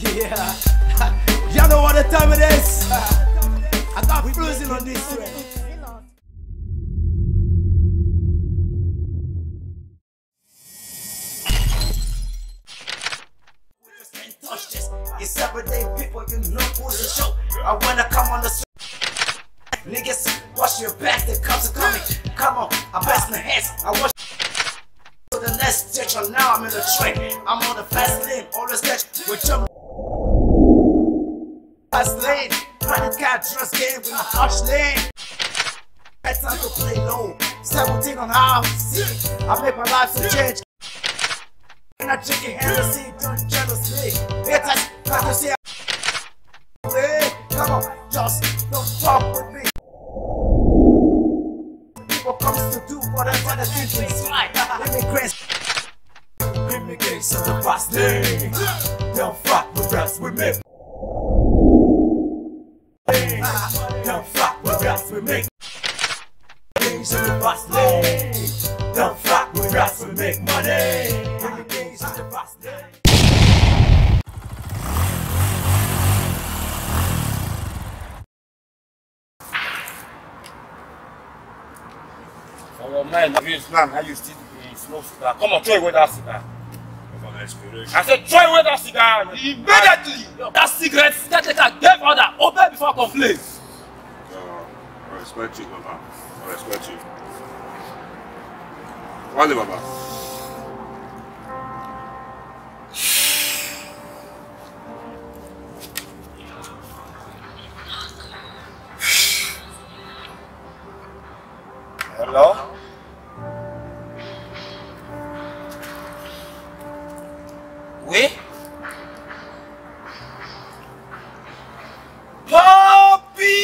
Yeah. Y'all know what the time it is. I got bruising on this one. Touch this. It's everyday people, you know who's the show. I wanna come on the street. Niggas, wash your back, the cops are coming. Come on, I'm best in the hands. I watch to the next station. Now I'm in the train. I'm on the fast lane. Always catch with jump. Fast lane. Credit card trust game with my hush lane. It's time to play low. 17 on house. I make my life to change. And I drink it Hennessy, don't jealously. It's like, got to see. Come on, just don't fuck with me. People comes to do whatever the thing is right. Let me crazy. Give me games of the fast lane. Don't fuck with us with me. Don't fuck with us with me. Games of the fast lane. Don't fuck with us we make money. Give me games of the fast lane. For your mind, Islam, how you still smoke cigar? Come on, throw away that cigar. I said, throw away that cigar immediately. That cigarette, caretaker gave order. Open before complaint. I respect you, Baba. I respect you. Wale, Baba. Hello? Oui? Papi!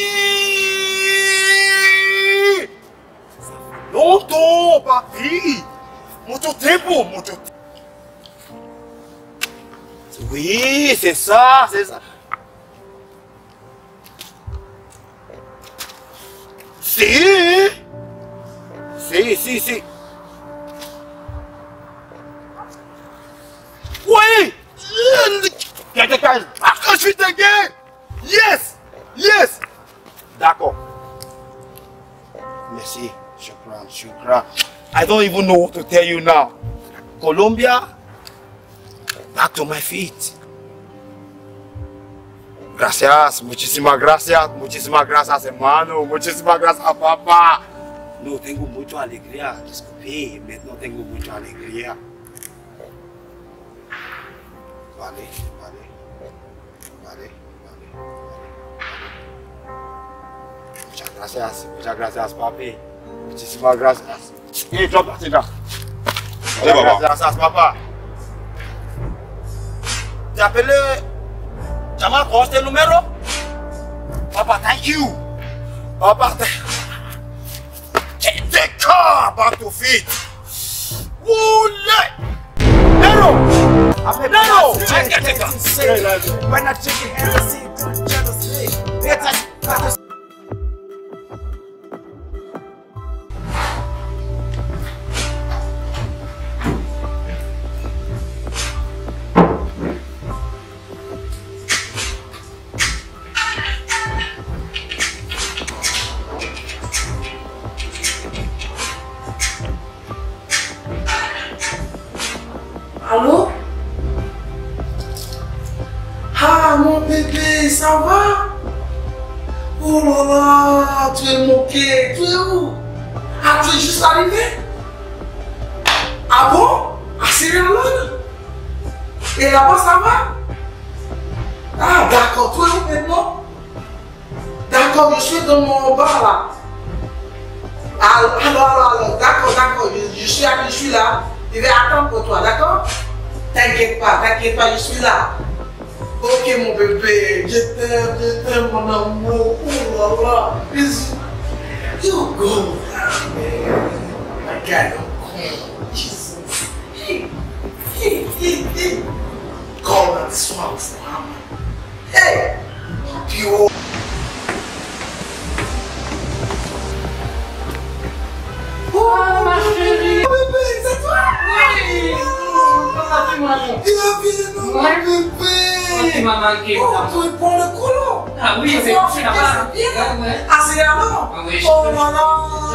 Ça fait longtemps, papi! Muito tempo, muito tempo. Oui, c'est ça, c'est ça. Si! Si. Oui! Accroche-toi again! Yes! D'accord. Merci. Shukran. I don't even know what to tell you now. Colombia, back to my feet. Gracias, muchísimas gracias, hermano, muchísimas gracias, papá. No tengo mucha alegría, disculpe, no tengo mucha alegría. Vale. Muchas gracias, papi. Muchísimas gracias. Hey, drop that cigar. Gracias, papa. T'as appelé Jamal, quoi, c'est le numéro? Papa, thank you. Papa, take the car back to feet. Wooly! Nero! When I drink it, Hennessy, don't jealously. Allô? Ah, mon bébé, ça va? Oh là là, tu es moqué, tu es où? Ah, tu es juste arrivé? Ah bon? À Sierra Leone? Et là-bas, ça va? Ah, d'accord, tu es où maintenant? D'accord, je suis dans mon bar là. Alors, d'accord, je suis là. Je vais attendre pour toi, d'accord? T'inquiète pas, je suis là. Ok mon bébé, je t'aime mon amour. Oh là là, you go. My God, Jesus. Hey. Call on this one for him. Hey, you. Oh ma chérie. Bébé, c'est toi? Oui. Comment tu manges? Bienvenue, mon bébé. tu m'as manqué. Oh, tu prends le colo. Ah oui, c'est bien. Ah, c'est là-bas. Oh là là.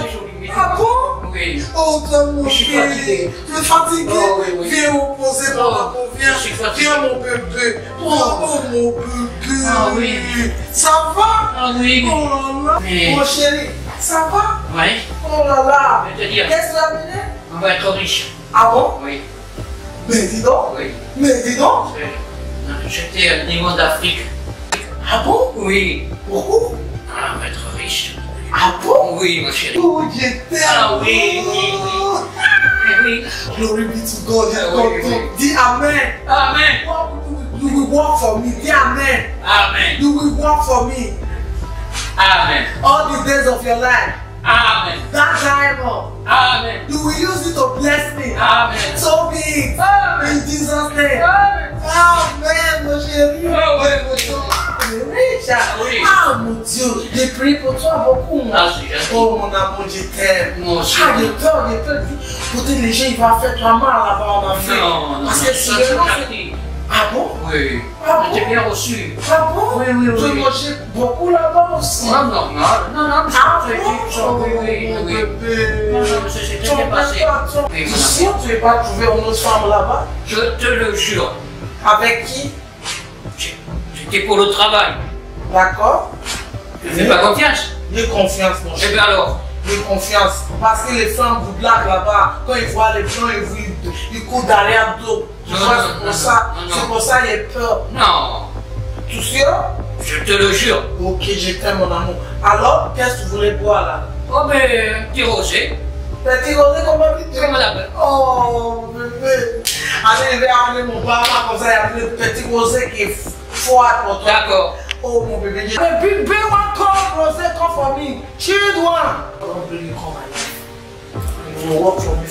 Ah bon? Oui. Oh, mon je suis fatigué. Tu es fatigué? Oh, oui. Viens me poser mon amour, viens mon bébé. Oh, mon bébé. Ah oui. Ça va? Ah oui. Oh là là. Mais... Mon chéri, ça va? Oui. Oh là là. Je vais te dire. Qu'est-ce que tu as amené? On va être riche. Ah bon? Oui. Mais dis donc. Oui. Mais dis donc. J'étais au niveau d'Afrique. Ah bon? Oui. Pourquoi? Ah, on va être riche. Ah bon? Oui, mon chéri. Oh, j'étais. Ah oui, oui, oui. Oui. Glory be to God. Oui, oui. Dis Amen. Amen. You will work for me. Dis Amen. Amen. You will work for me. Amen. All the days of your life. Amen. That diamond. Amen. You will use it to bless me. Amen. So be it. Amen. In Jesus' name. Amen. Amen, mon chéri. Oh, oui, oui. Riche. Oui. Ah, mon Dieu. J'ai prié pour toi beaucoup. Ah, c'est gentil. Oh, mon amour, je t'aime. Mon Ah, chéri. j'ai peur. Peut-être les gens, ils vont faire toi mal là-bas en Afrique. Non, non, Parce que si le nom, c'est... Ah bon? Oui. Ah J'étais bon? bien reçu. Ah bon? Oui, oui, oui. Tu manges beaucoup là-bas aussi? Ah, non, non, non, non, Ah oui, oui, mon oui. bébé. Non, non, c'est très bien passé. Oui, Tu mon sais que tu n'as pas trouvé une autre femme là-bas? Je te le jure. Avec qui? C'était pour le travail. D'accord? Tu ne fais pas confiance? J'ai confiance, mon Eh chéri. bien alors? J'ai confiance. Parce que les femmes du black là-bas, quand ils voient les blancs, ils courent derrière d'eau. Tu Non, vois, non, c'est non, pour ça. non, C'est non. pour ça qu'il y a peur. Non. Tu sais? Je te le jure. Ok, je t'aime, mon amour. Alors, qu'est-ce que tu voulais boire là? Oh, mais un petit rosé. Petit rosé, comment tu Comment on l'appelle? Oh, bébé. Allez, je vais amener mon papa comme ça, il y a le petit rosé qui est froid pour toi. D'accord. Oh, mon bébé. Mais big one come rosé, come for me. Chilled one. Don't bring you come my life. You will work for me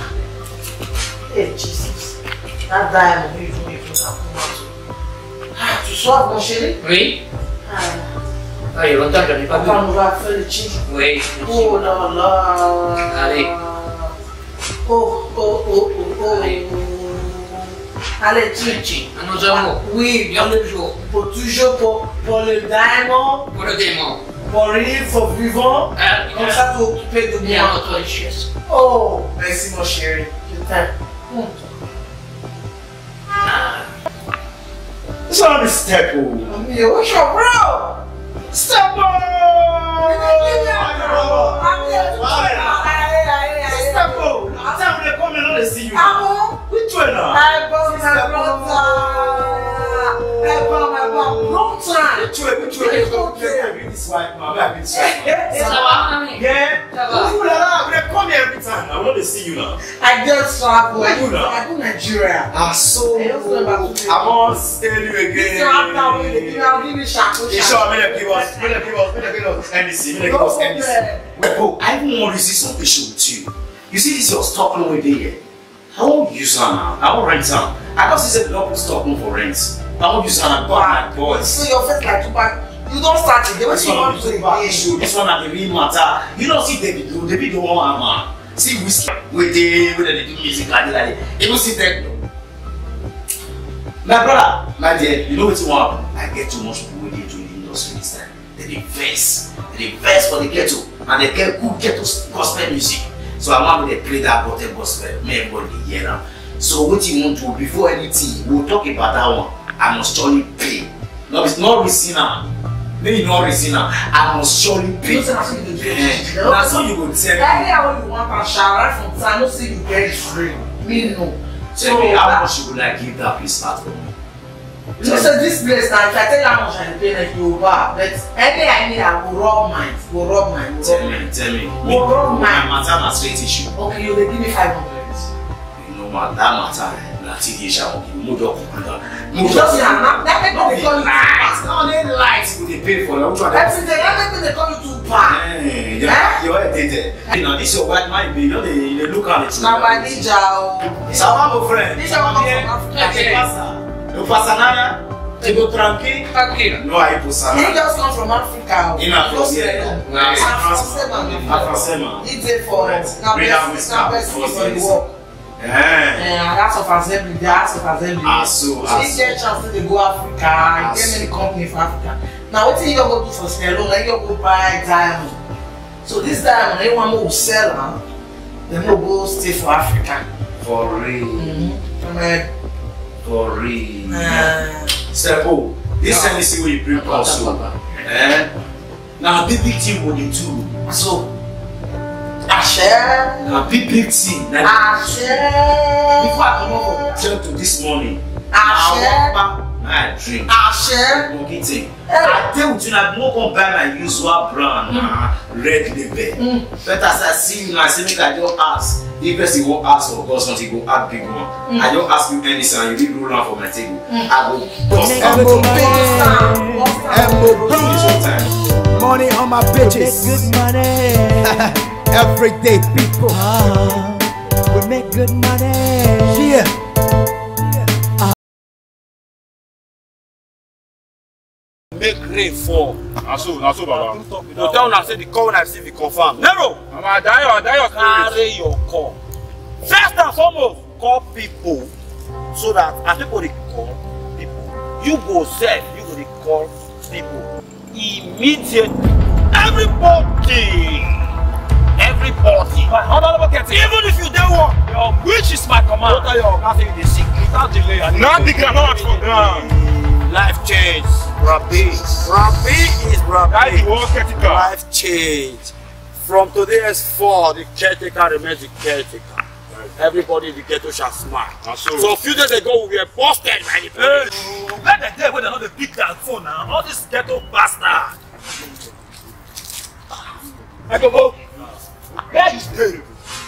forever. Hey, Jesus. That diamond, you will be put up. Ah, tu sois, mon chéri? Oui. Ah, Ah, il y a longtemps que je n'ai pas vu. papa nous va faire le cheese. Oui. Oh là là. Allez. Oh, oh, oh, oh, oh. Allez, tu. Merci. À nos amours. Oui, Bien toujours. pour toujours, pour le diamant, Pour le démon. pour rire, pour vivant. Ah, Comme ça, tu t'occupes de bien moi. notre richesse. Oh, merci mon chéri. Je t'aime. What's on this step? Yo, what's your bro? Step Step Tell me they come and not see you. Which one now? I found my brother. Long time. Which way? This wife, my baby, this wife. Ça va, ami? Yeah. Ça va. Ooh la la, they come here every time. I want to see you now. I just travel. Where you now? I go Nigeria. I'm so. I also about to. I must tell you again. I'll give you shaku. You sure? May they give us NDC. May they give us NDC. Bro, I even want to see some issue with you. You see this your Stockholm with here? I won't use her now. I won't rent her. I just said not put Stockholm for rent. I won't use her and buy my boys. So your face like Tupac. You don't start it. What This you one want is to the back do? issue. This one at the real matter. You don't see David don't want man. See whiskey with they do music like that. You don't see techno. My brother, my dear, you know what you want? I get too much people with you in the industry this time. They invest for the ghetto and they get good ghetto gospel music. So I want to play that bottom gospel. May everybody hear now. So what you want to before anything, we'll talk about that one. I must surely pay. No, it's not receive now. Maybe not receive now. I must surely pay. That's what you will tell me. Any you want to shout right from time, no say you get it free. Me no. Tell me how much you would like give that place start for me. You know, so this place now, if I tell you how much I pay, like you buy. But any I need, I will rub mine. Tell me. We'll rub My mine. matter na straight issue. Okay, you will give me 500. You know what, that matter, na TDH I won't give you. Move up. You just say, that make me call you lights. too No, they lights. They pay for that. Which one? every day, that make me call you too bad. You're dated. You know, this is your white man, baby. You know, they look at it. Now my ninja, Ça va, mon frère? Ninja, one from Africa. Não passa nada? Tipo, tranquilo? Tranquilo. Não aí, por ça. He just come from Africa. In France, yeah. I'm français, man. En français, man. He's there for Right. now Bring best down this car. for the work. House of Assembly, the House of Assembly. So if get chance to go Africa, get many companies for Africa. Now what you go do for Sierra Leone? You go buy diamond. So this diamond, anyone who sell them, they no go stay for Africa. For real. For real. Stepo, this time you see what you bring also. Now big team what you do. So I share. Now big team. I share. Before I come up from to this morning, I share. I drink. I share. I tell you, I'm not going to buy my usual brand, red label. But as I see you, I say, make I just ask. If person go ask for God's not, he go add big one. I don't ask you anything, and you roll around for my table. I go bust M.O.B. Money on my bitches. Good money. Everyday people. We make good money. Yeah. Make rain fall. So, Baba. No tell una say the call when I see the confirm. Nero! I die Carry your call. First and foremost, call people so that as people they call people, you go self, you go they call people immediately. Everybody. Even if you don't want, your which is my command. Don't tell your guys you dey sick without delay. Not the cannot for ground. Life change. Rabi is Rabi. Life change. From today henceforth, the caretaker remains the caretaker. Everybody in the ghetto shall smile. So a few days ago, we were busted by the police. Let the day when they're not the big that phone now. All this ghetto bastard. I go. Where you stay?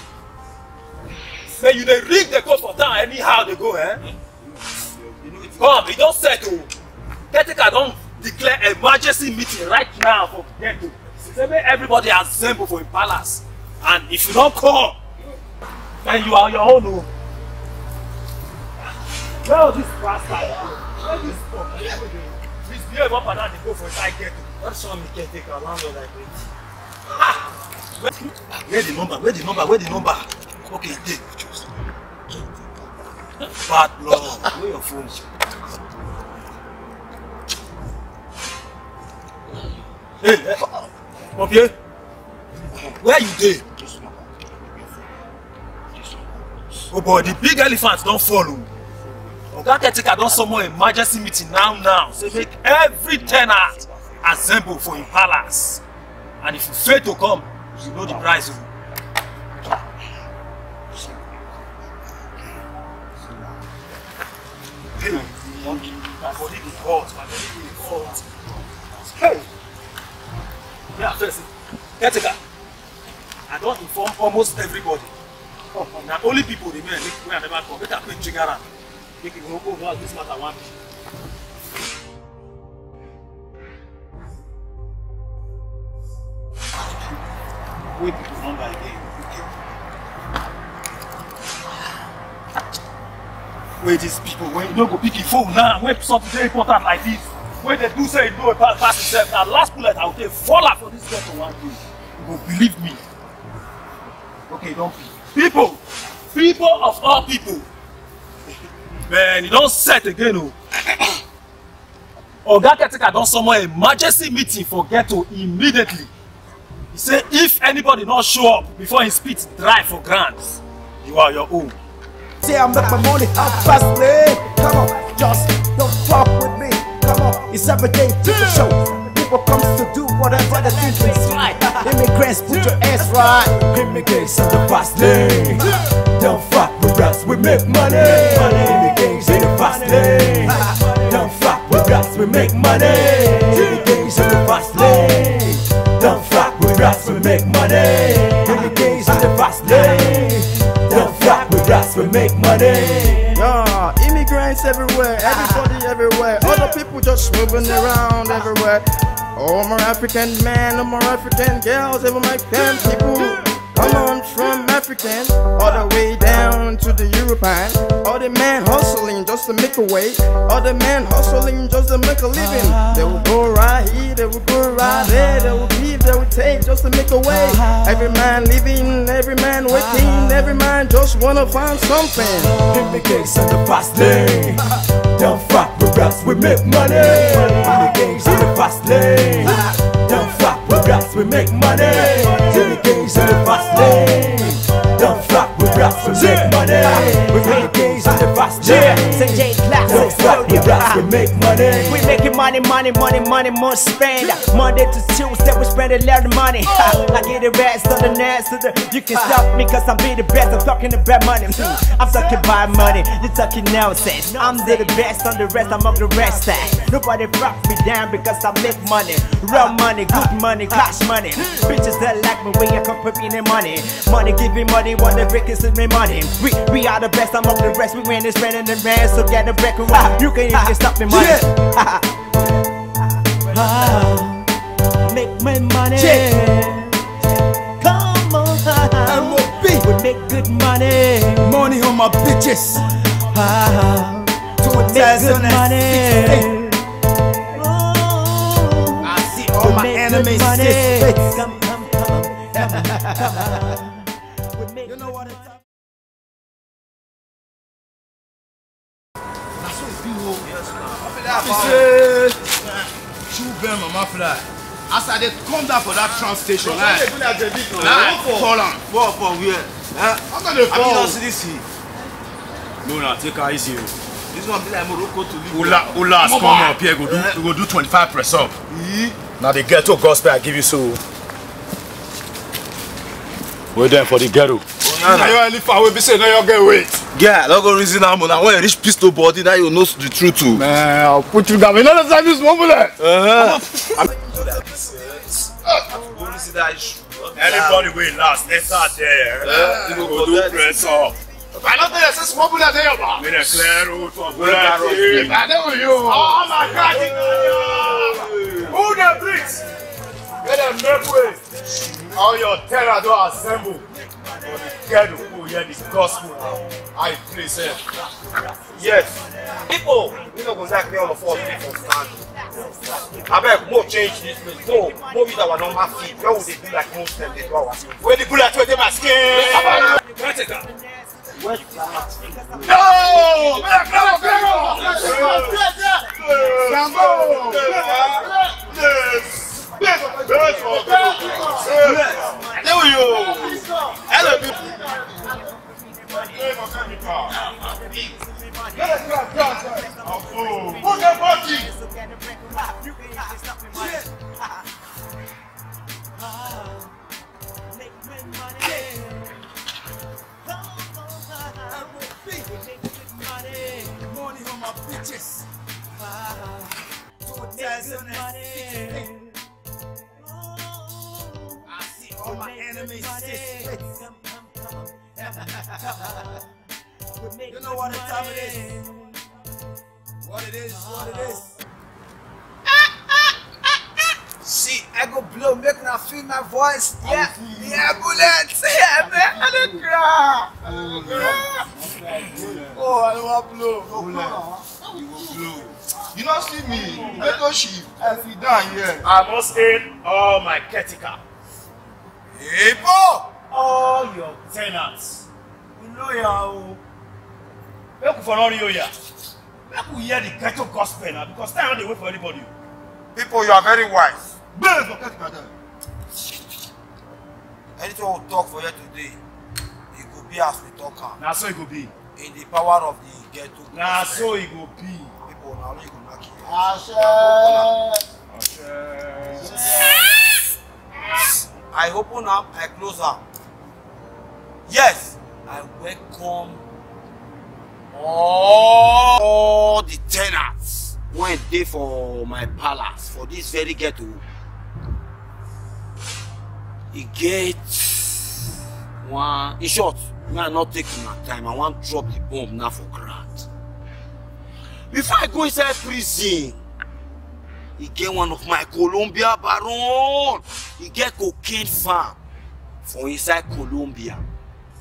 Say you they rig the code for town anyhow they go, eh? Come, we don't settle. Caretaker don't declare emergency meeting right now for ghetto. Say everybody assemble for a palace. And if you don't come, then you are on your own. Oh. Where this bastard? Where this fuck? Misbehave up and down, they go for inside ghetto. What's wrong with caretaker landlord like this? Where the number? Okay, take. Bad blood. Where your phone? Hey, up here. Where you dey? Oh boy, the big elephants don't follow. Oga Caretaker don summon emergency meeting now. So make every tenant assemble for him palace. And if you fail to come, you know the price. Hey! Yeah, first, Caretaker, I don't inform almost everybody. Now only people remain where I never come. Better quick trigger around. Make it go now this matter one. Wait people number again. Where these people when you don't go pick your phone now, when something very important like this, when they do say you know about pass itself, that last bullet I will take fall out for this girl to one day. You go believe me. Okay, don't be. People of all people. Man, you don't set again. Oh. Oga Caretaker don summon emergency meeting for ghetto immediately. He say if anybody not show up before his spit dry for grants, you are your own. Say I make my money out fastly. Come on, just don't talk with me. Come on, it's everyday to the show. People comes to do whatever they think is right. Immigrants, put your ass right. Immigrants in the fast lane. Don't fuck with us, we make money. Immigrants in the fast lane. Don't fuck with us, we make money. Immigrants in the fast lane. Don't fuck with us, we make money. Immigrants in the fast lane. Don't fuck with us, we make money. Yeah, immigrants everywhere, everybody everywhere. Other people just moving around everywhere. All more African men, all more African girls, even my people. Come on from African, all the way down to the European. All the men hustling just to make a way. All the men hustling just to make a living. They will go right here, they will go right there. They will give, they will take just to make a way. Every man living, every man waiting, every man just wanna find something. In the case of the fast lane, don't fuck with us, we make money. In the case of the fast lane, don't fuck with us, we make money. In the case of the fast lane, don't fuck with us, we make money. In the case of the fast lane, Say J Class, don't fuck with us, we make money. we making money, more spend. Monday to Tuesday, we spend a lot of money. I get the rest on the next. You can stop me cause I'm be the best. I'm talking about money. I'm talking about money, you talking nonsense. I'm the best on the rest, I'm of the rest. Nobody fuck me down because I make money. Real money, good money, cash money. Bitches that like me when you come put me in money. Money give me money, what the break is me money. We are the best, I'm of the rest. We win this spending the rest, so get the break around. You can even stop me money. Make my money. Come on, we make good money. Money on my bitches. We make good money. I see all my enemies. Come. You know what it's As I dey come down for that train station, call am. What for where? I'm gonna I mean, see this here. No, no, take her easy. This one be like Morocco to live. Ula, come up here. Go do 25 press up. Now the ghetto gospel I give you so. Wait there for the ghetto. Now you only far away. Be say now you get wait. Yeah, don't go reason now. Now when you reach pistol body, now you know the truth too. Man, I'll put you down. You know the this moment. Anybody will last. Let's out there. You Go do press up. I don't think there's a small bullet there, man. With a clear route for bullet. I know you. Oh my God. Who the bricks? Get them make way. All your terror don't assemble. For the ghetto who hear the gospel. I please say. Yes. People, we don't go back there on the 4th people stand. I beg, more change this place. No, more with our normal feet. Where would they do like most of them they do our skin? When the bullet went in my skin. No! money on my bitches. I see all my enemies. You know what the time it is. What it is, what it is. See, I go blow, make now feel my voice. Yeah, yeah, bullets. Yeah, man, I don't cry. Oh, I don't want blow. You will blow. You not see me. Let go sheep. I sit down here. I must aid all my caretaker. People! All your tenants. We know you. Make we for not you here. Make we hear the ghetto gospel now because time they wait for anybody. People, you are very wise. Blaze for caretaker. Anything we talk for you today, it could be as we talk am. Now so it could be. In the power of the ghetto. Now so it could be. People, now you go knock here. I open up, I close up. Yes, I welcome all the tenants when they for my palace for this very ghetto. It gets one. In short, we are not taking my time. I want to drop the bomb now for grant. Before I go inside prison, he get one of my Colombia baron. He get cocaine farm for inside Colombia.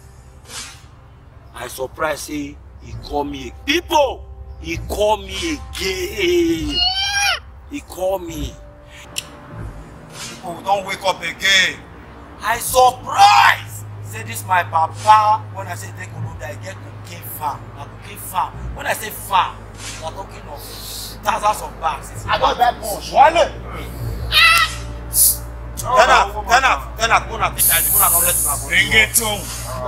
I surprised say he call me. People, he call me again. He call me. People don't wake up again. I surprised. Say this my papa. When I say take Oloda, I get cocaine farm. Na cocaine farm. When I say farm, we are talking of thousands of bags. I got that much. Wale. Turn up. Go not Bring it home.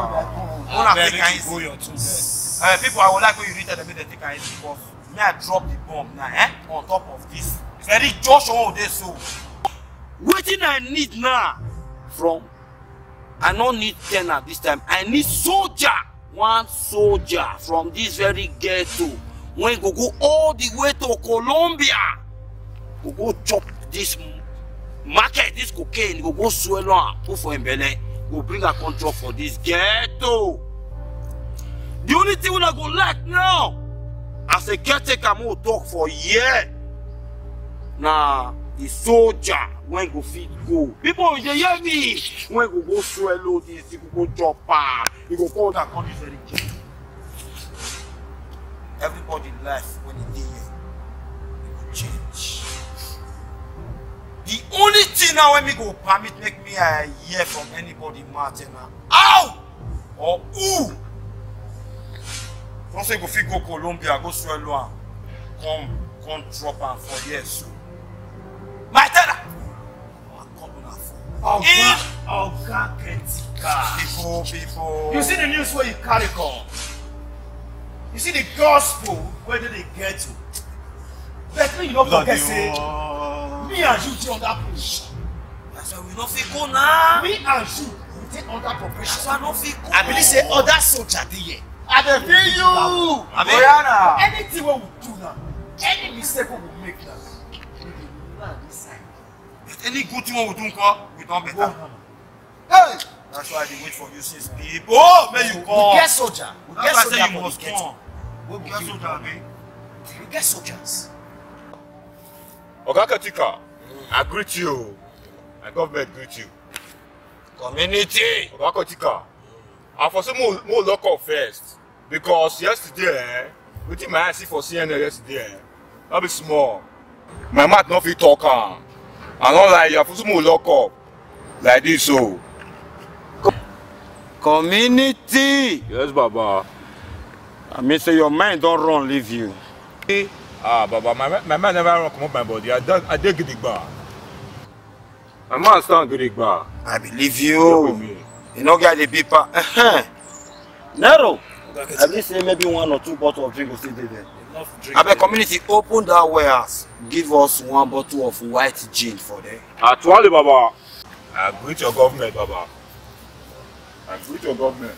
Go your two. People, I would like when you read them, they take it because me I drop the bomb now, on top of this. It's very Joshua this so. What I need now from I don't need 10 at this time. I need soldier. One soldier from this very ghetto. When you go all the way to Colombia, you go chop this market, this cocaine, you go swallow and put for Mbele. You bring a control for this ghetto. The only thing I go like now, as a caretaker, I'm going to talk for a year. Now, the soldier, when go fit go. People, they hear me. When go swallow this, you go chop, you go call that country very cheap. Everybody life when it is here, it will change. The only thing now when me go permit make me a hear from anybody matter now. Ow! Or who? Don't say go fit go Colombia, go swallow and come drop am for years so. My tenor! Oga Ketika. People. You see the news where you carry come. You see the gospel where they get to. Let me not forget say, me and you take under position. That's why we not fit go now. Me and you we take under preparation. That's why not fit go. I believe say other soldier dey here. I dey feel you. Anything we do now, any mistake we will make now, we dey learn this side. Any good thing we do, we don't better. Hey! That's why they wait for you since people. Oh, may you come. We get soldier. We get That's why I soldier say you for must the ghetto. come. We We get soldier, abi? get soldiers. Oga Ketika, I greet you. My government greet you. Community. Oga Ketika, I for say more lock up first. Because yesterday, wetin my eye see for CNN yesterday, that be small. My mouth no fit talk am. I don't like you for say more lock up. Like this so. Community. Yes, Baba. I mean, say your mind don't run, leave you. Ah, Baba, my man never run come up my body. I did get it back. My man stand good it back. I believe you. You know, get the people. Nero. I believe say maybe 1 or 2 bottles of drink will still there. I bet community open that warehouse. Give us 1 bottle of white gin for them. Actually, Baba, I greet your government, Baba. I greet your government.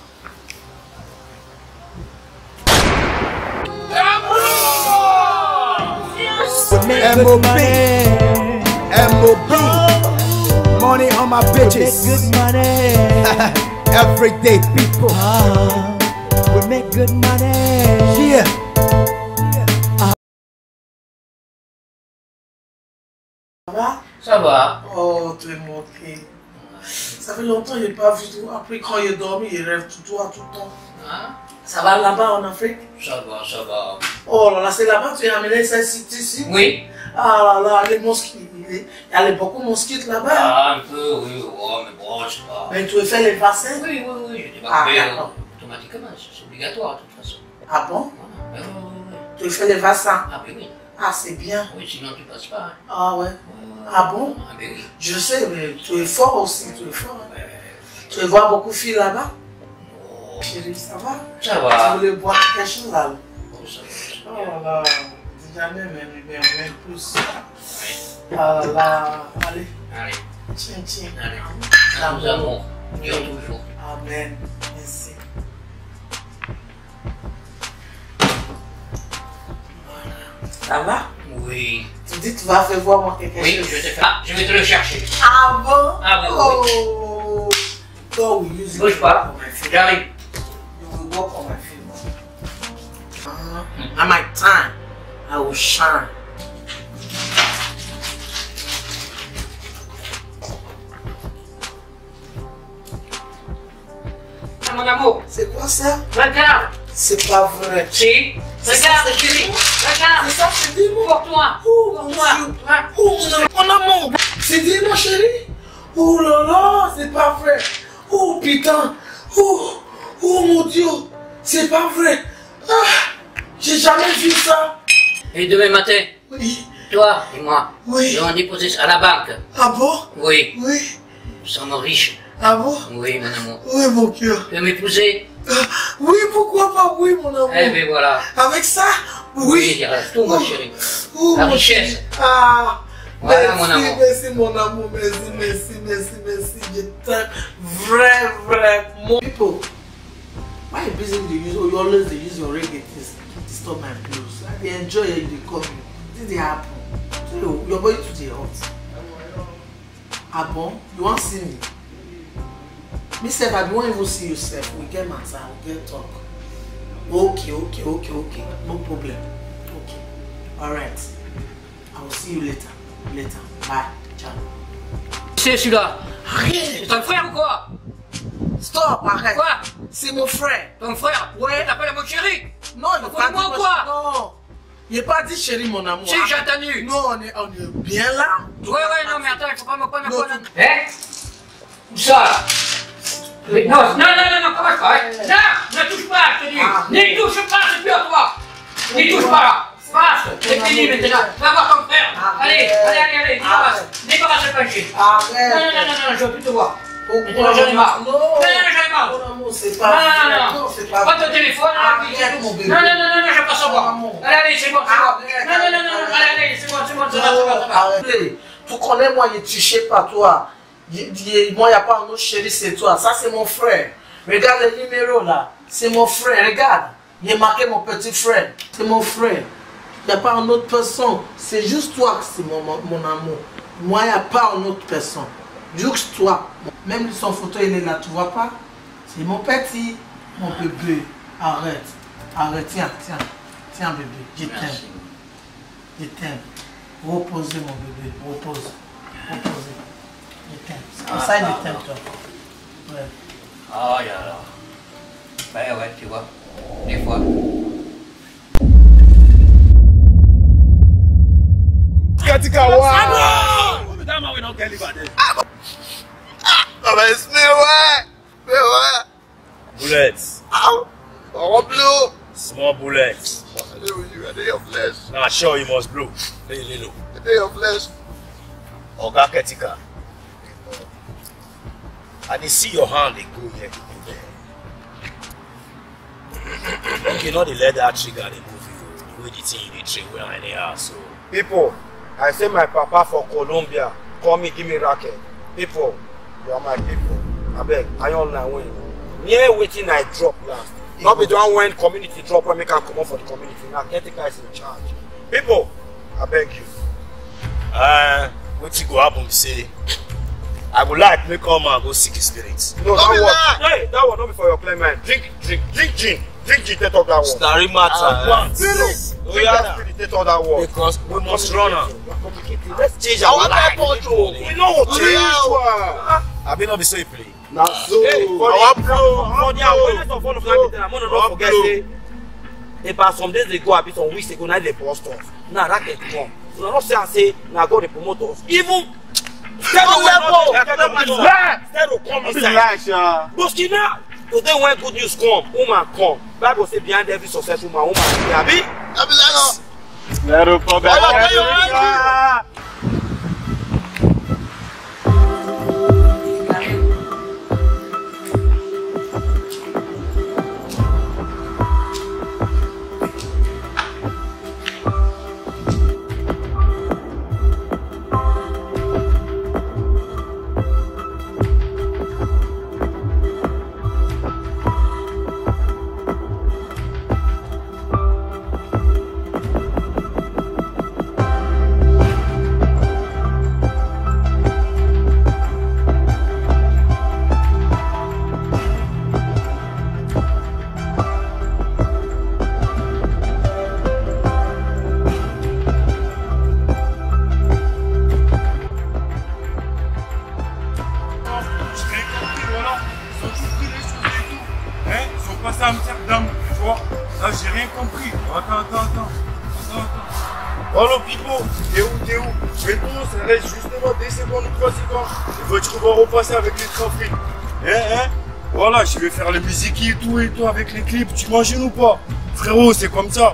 MOB, money on my bitches. Good money. Everyday people. We make good money. Yeah. Ça va? Oh, tu es moqué. Ça fait longtemps que je n'ai pas vu toi. Après, quand il dormi, il rêve tout toi tout le temps. Hein? Ça va là-bas en Afrique? Ça va, ça va. Oh là là, c'est là-bas que tu as amené ça ici? Oui. Ah là là, les mosquites. Il y a beaucoup de mosquites là-bas. Ah, un peu, oui, ouais, mais bon, je sais pas. Mais tu as fait les vaccins? Oui, j'ai des Ah, vaccins d'accord. automatiquement, c'est obligatoire de toute façon. Ah bon? Voilà. Tu as fait les vaccins? Ah, ben oui. Ah, c'est bien. Oui, sinon tu passes pas. Hein. Ah ouais. Ah bon? Ah, ben oui. Je sais, mais tu es fort aussi, tu es fort. Hein. Tu vois beaucoup de filles là-bas? Oh, Chérie, ça va? ça Tu va. voulais boire quelque chose là? Oh, ça Oh va. là là, jamais même plus. Ah là là, allez, Allez, tiens, tiens. allez. Nous avons, Dieu toujours. Amen. Merci. Ça va? Oui. Tu dis que tu vas faire voir moi quelque Oui, chose? je te fais. Ah, je vais te le chercher. Ah bon? Ah oui, Oh! Go, we use it. Bouge pas. J'arrive. You will work on my film. At my time, I will shine. Ah, mon amour. C'est quoi ça? Regarde. C'est pas vrai. Si. Regarde, chérie. Regarde. C'est ça, c'est Dimon. Pour toi. Oh, Pour mon toi. Dieu. Oh, mon amour. C'est Dimon, chérie. Oh là là, c'est pas vrai. Oh putain. Oh, oh mon Dieu. C'est pas vrai. Ah, j'ai jamais vu ça. Et demain matin, Oui. toi et moi, Oui. nous allons déposer à la banque. Ah bon? Oui. Oui. Nous sommes riches. Ah bon? Oui, mon amour. Oui, mon cœur. Tu veux m'épouser? Oui, pourquoi pas? Oui, mon amour. Eh bien voilà. Avec ça? Oui, Oui. il reste tout, ma chérie. Oh, La mon richesse. chéri. Ah. Voilà, Merci, mon amour. merci, mon amour. Merci. Je t'aime vraiment. People, why you busy to use, you always dey use your reggae things to disturb my blues? I dey enjoy it, you dey call me. This dey happen. So your body too dey hot. Abon, you wan see me? Me sef, I won't even see you sef. We get matter, we get talk. Okay. No problem. Okay. Alright. I will see you later. Bye. Ciao. C'est celui-là. Arrête! C'est ton frère ou quoi? Stop, arrête! Quoi? C'est mon frère! Ton frère? Ouais. Tu t'appelles mon chéri? Non, il n'a Faut pas moi dit quoi? Non! Il n'a pas dit chérie, mon amour. Si, j'ai entendu. Non, on est bien là. Ouais, non, mais attends, il faut pas me prendre Non, un hein? Où ça? Non, commence pas, hein? Non, ne touche pas, je te dis. N'y touche pas, c'est plus à toi. N'y touche pas. Passe, c'est fini maintenant. Va voir ton frère. Allez, débarrasse le penché. Arrête! Non, je veux plus te voir. Pourquoi? J'en ai marre. Non, j'en ai marre. mon amour, c'est pas vrai. Non, c'est pas prends vrai. ton téléphone, Arrête, mon bébé. Non, je veux pas savoir. Maman. Allez, c'est bon, Arrête. Non, allez, c'est bon, ça va. Arrête. Tu connais, moi, il est touché par toi. Moi, il n'y a pas un autre chéri, c'est toi. Ça, c'est mon frère. Regarde le numéro là. C'est mon frère. Regarde. Il est marqué mon petit frère. C'est mon frère. Il n'y a pas une autre personne. C'est juste toi que c'est mon amour. Moi, il n'y a pas une autre personne. Juste toi. Même son photo, il est là. Tu vois pas? C'est mon petit. Mon bébé. Arrête. Tiens, bébé. Je t'aime. Reposez, mon bébé. Repose. Je t'aime. C'est comme ça, il t'aime, toi. Ouais. Oh, là. Ouais, tu vois. Des fois. Katika, wow! That man will not get liver then. It's me, where? Bullets. Ow! Oh, blue! Small bullets. A day of flesh. Nah, sure you must blow. Little. A day of flesh. Oga Ketika. I dey see your hand, they go here, they go there. Okay, not the leather trigger, they move you. The way the thing they train well in the house, so. People, I say my papa for Colombia. Call me, give me racket. People, you are my people. I beg, I don't know when. Near waiting, I drop last. Not be the one when community drop when we can come up for the community. Now, Ketika is in charge. People, I beg you. What you go happen say? I would like make all man go seek his spirits. No, that one. Hey, that one not be for your claimant. Drink gin. Drink gin, take up that one. Starry matter. Drink that spirit, take up that one. Because we must run am. Let's change I our want that life. control. We know what to do. I been not be so play. Now, so, Hey, for the awareness of all of that, I'm gonna not forget say about some days ago, I be some weeks ago, now they post us. Now that can come. So I'm not say now go the promoters. Even instead of come inside. Boski now. Today when good news come, woman come. Bible say behind every successful man, woman be happy. Little problem. Allô, Pipo, t'es où? Mais non, ça reste justement 2 secondes ou 3 secondes. La voiture va repasser avec les trafics. Hein? Voilà, je vais faire la musique et tout avec les clips. Tu imagines ou pas? Frérot, c'est comme ça.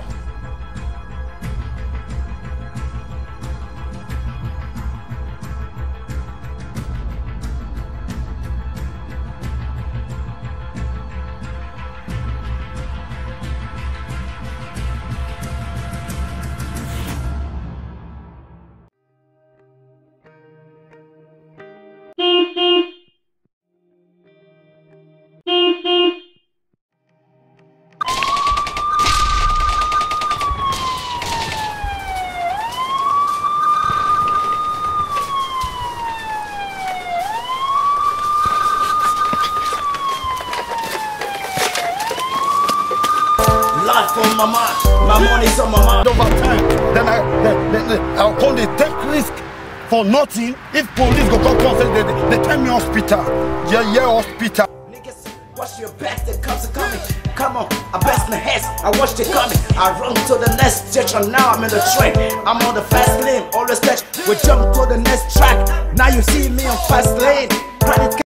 Life on my mind, my money's on my mind. Over time, then I'll come they take risk for nothing. If police go come say they tell me hospital. Yeah, hospital. Niggas, watch your back, the cops are coming. Come on, I best my heads, I watch it coming. I run to the next station, now I'm in the train. I'm on the fast lane, always catch. We jump to the next track. Now you see me on fast lane.